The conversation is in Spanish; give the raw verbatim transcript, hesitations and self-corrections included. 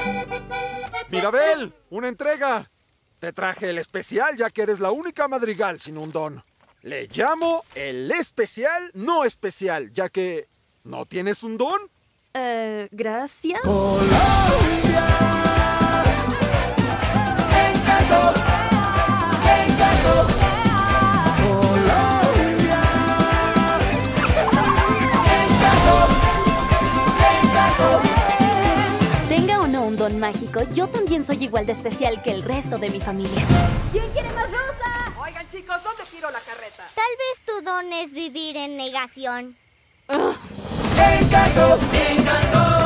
Mirabel, una entrega. Te traje el especial ya que eres la única madrigal sin un don. Le llamo el especial no especial, ya que no tienes un don. Eh, gracias. Colombia. Encanto. Encanto. Colombia. Encanto. Encanto. Tenga o no un don mágico, yo también soy igual de especial que el resto de mi familia. ¿Quién quiere más rosa? Oigan, chicos, ¿dónde tiro la carreta? Tal vez tu don es vivir en negación. Ugh. Encanto. Encanto.